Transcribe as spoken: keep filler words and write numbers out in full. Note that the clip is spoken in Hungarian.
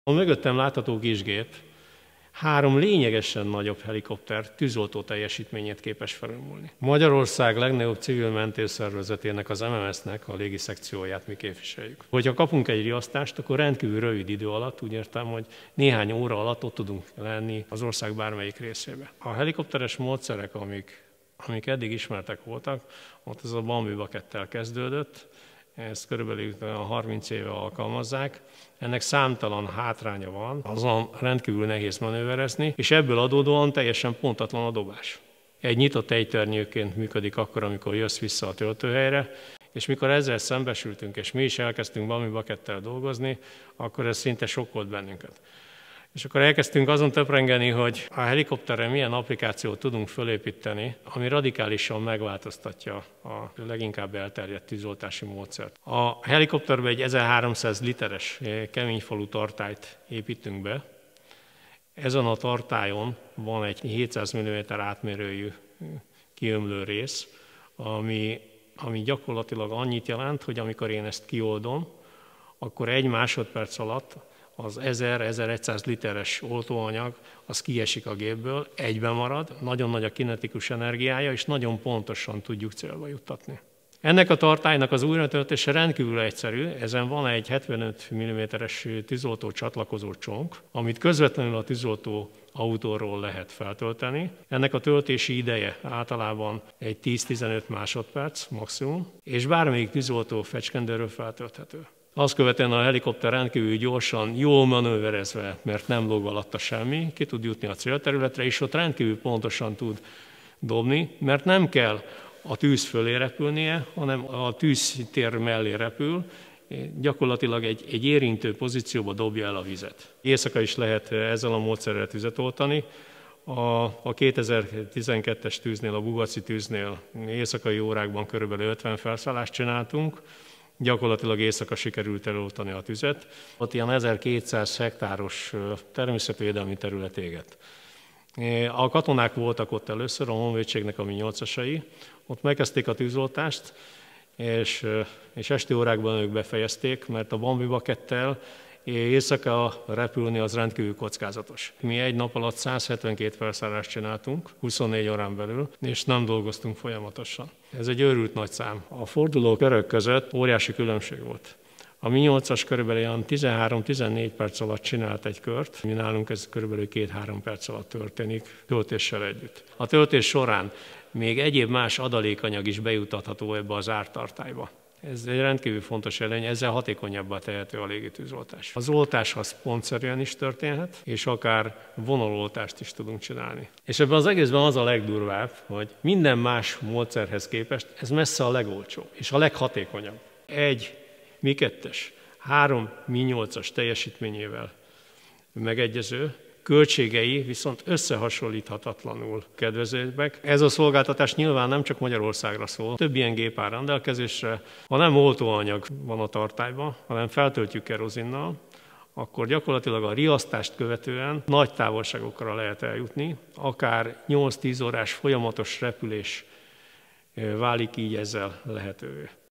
A mögöttem látható kisgép három lényegesen nagyobb helikopter tűzoltó teljesítményét képes felülmúlni. Magyarország legnagyobb civil mentőszervezetének, az em em es-nek a légi szekcióját mi képviseljük. Hogyha kapunk egy riasztást, akkor rendkívül rövid idő alatt, úgy értem, hogy néhány óra alatt ott tudunk lenni az ország bármelyik részébe. A helikopteres módszerek, amik, amik eddig ismertek voltak, ott ez a Bambi Buckettel kezdődött, ezt körülbelül harminc éve alkalmazzák. Ennek számtalan hátránya van, azon rendkívül nehéz manőverezni, és ebből adódóan teljesen pontatlan a dobás. Egy nyitott ejtőernyőként működik akkor, amikor jössz vissza a töltőhelyre, és mikor ezzel szembesültünk, és mi is elkezdtünk Bambi Buckettel dolgozni, akkor ez szinte sokkolt bennünket. És akkor elkezdtünk azon töprengeni, hogy a helikopterre milyen applikációt tudunk fölépíteni, ami radikálisan megváltoztatja a leginkább elterjedt tűzoltási módszert. A helikopterbe egy ezerháromszáz literes keményfalú tartályt építünk be. Ezen a tartályon van egy hétszáz milliméter átmérőjű kiömlő rész, ami, ami gyakorlatilag annyit jelent, hogy amikor én ezt kioldom, akkor egy másodperc alatt az ezer-ezerszáz literes oltóanyag, az kiesik a gépből, egyben marad, nagyon nagy a kinetikus energiája, és nagyon pontosan tudjuk célba juttatni. Ennek a tartálynak az újratöltése rendkívül egyszerű, ezen van egy hetvenöt milliméteres tűzoltó csatlakozó csonk, amit közvetlenül a tűzoltó autóról lehet feltölteni. Ennek a töltési ideje általában egy tíz-tizenöt másodperc maximum, és bármelyik tűzoltó fecskendőről feltölthető. Azt követően a helikopter rendkívül gyorsan, jól manőverezve, mert nem lóg alatta semmi, ki tud jutni a célterületre, és ott rendkívül pontosan tud dobni, mert nem kell a tűz fölé repülnie, hanem a tűztér mellé repül, gyakorlatilag egy, egy érintő pozícióba dobja el a vizet. Éjszaka is lehet ezzel a módszerrel tüzet oltani. A, a kétezer-tizenkettes tűznél, a Bugaci tűznél éjszakai órákban körülbelül ötven felszállást csináltunk, gyakorlatilag éjszaka sikerült eloltani a tüzet. Ott ilyen ezerkétszáz hektáros természetvédelmi terület égett. A katonák voltak ott először, a honvédségnek a mi nyolcasai, ott megkezdték a tűzoltást, és, és esti órákban ők befejezték, mert a Bambi Buckettel éjszaka repülni az rendkívül kockázatos. Mi egy nap alatt száz hetvenkét felszállást csináltunk, huszonnégy órán belül, és nem dolgoztunk folyamatosan. Ez egy őrült nagy szám. A forduló körök között óriási különbség volt. A mi nyolcas körülbelül tizenhárom-tizennégy perc alatt csinált egy kört, mi nálunk ez körülbelül két-három perc alatt történik, töltéssel együtt. A töltés során még egyéb más adalékanyag is bejutatható ebbe az zárt tartályba. Ez egy rendkívül fontos előny, ezzel hatékonyabbá tehető a légitűzoltás. Az oltás az pontszerűen is történhet, és akár vonaloltást is tudunk csinálni. És ebben az egészben az a legdurvább, hogy minden más módszerhez képest ez messze a legolcsóbb, és a leghatékonyabb. Egy Mi kettes, három Mi nyolcas teljesítményével megegyező, költségei viszont összehasonlíthatatlanul kedvezőbbek. Ez a szolgáltatás nyilván nem csak Magyarországra szól, több ilyen gép áll rendelkezésre. Ha nem oltóanyag van a tartályban, hanem feltöltjük kerozinnal, akkor gyakorlatilag a riasztást követően nagy távolságokra lehet eljutni, akár nyolc-tíz órás folyamatos repülés válik így ezzel lehetővé.